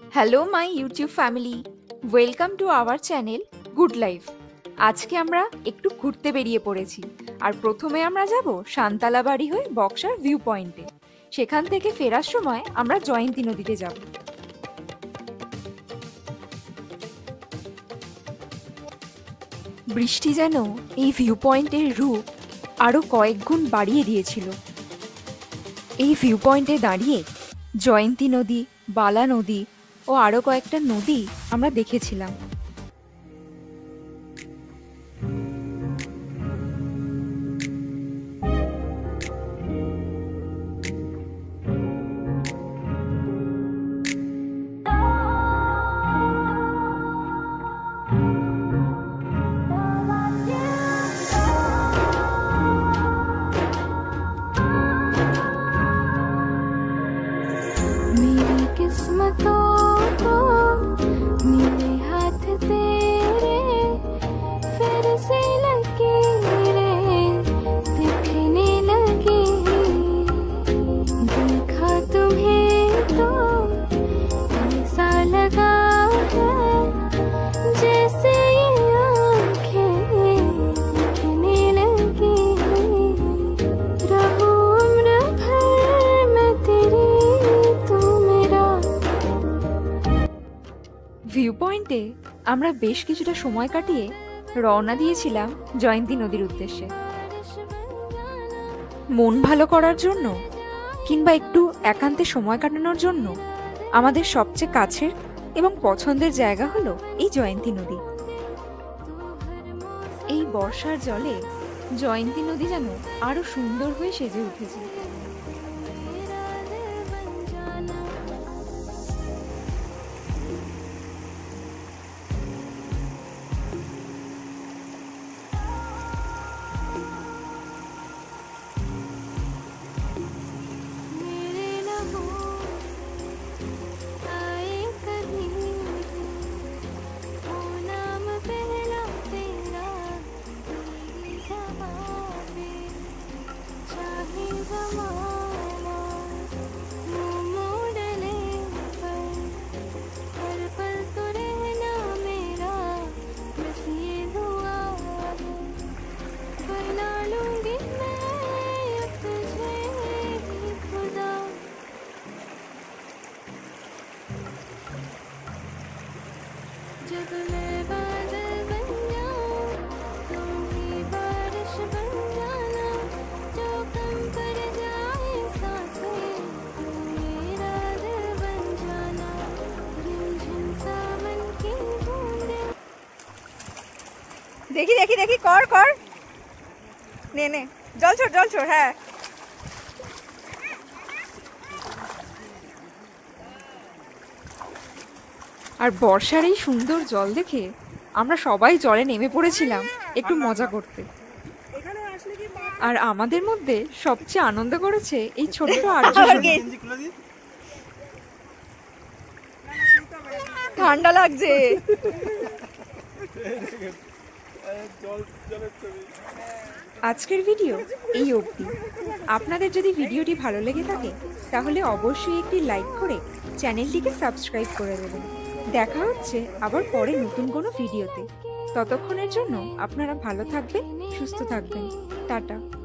Hello my YouTube family, welcome to our channel good life. আজকে আমরা একটু ঘুরতে বেরিয়ে পড়েছি। আর প্রথমে আমরা যাব শান্তালা বাড়ি হয়ে বক্সার ভিউ পয়েন্টে। সেখান থেকে ফেরার সময় আমরা জয়ন্তী নদীতে যাব। বৃষ্টি যেন এই ভিউ পয়েন্টের রূপ আরও কয়েক গুণ বাড়িয়ে দিয়েছিল। এই ভিউ পয়েন্টে দাঁড়িয়ে জয়ন্তী নদী, বালা নদী ও আরও কয়েকটা নদী আমরা দেখেছিলাম। मेरी किस्मतों को मिले हाथ तेरे, फिर से लकीरें दिखने लगी। देखा तुम्हें तो ऐसा लगा है जैसे ये आँखें दिखने लगी। रहूं उम्र भर मैं तेरी, ভিউ পয়েন্টে আমরা বেশ কিছুটা সময় কাটিয়ে রওনা দিয়েছিলাম জয়ন্তী নদীর উদ্দেশ্যে। মন ভালো করার জন্য কিংবা একটু একান্তে সময় কাটানোর জন্য আমাদের সবচেয়ে কাছের এবং পছন্দের জায়গা হলো এই জয়ন্তী নদী। এই বর্ষার জলে জয়ন্তী নদী যেন আরো সুন্দর হয়ে সেজে উঠেছে। जब मैं बादल बन जाऊं, तुम भी बारिश बन जाना। जो कम कर जाए सांसें, तुम मेरा दिल बन जाना। रिमझिम सावन की बूंदें। দেখি দেখি দেখি কর কর, নে নে, জল ছোট। হ্যাঁ, আর বর্ষার এই সুন্দর জল দেখে আমরা সবাই জলে নেমে পড়েছিলাম একটু মজা করতে। আর আমাদের মধ্যে সবচেয়ে আনন্দ করেছে এই ছোট্ট আর্য। ঠান্ডা লাগছে। আজকের ভিডিও এই অবধি। আপনাদের যদি ভিডিওটি ভালো লেগে থাকে তাহলে অবশ্যই একটি লাইক করে চ্যানেলটিকে সাবস্ক্রাইব করে দেবেন। দেখা হচ্ছে আবার পরে নতুন কোনো ভিডিওতে। ততক্ষণের জন্য আপনারা ভালো থাকবেন, সুস্থ থাকবেন। টাটা।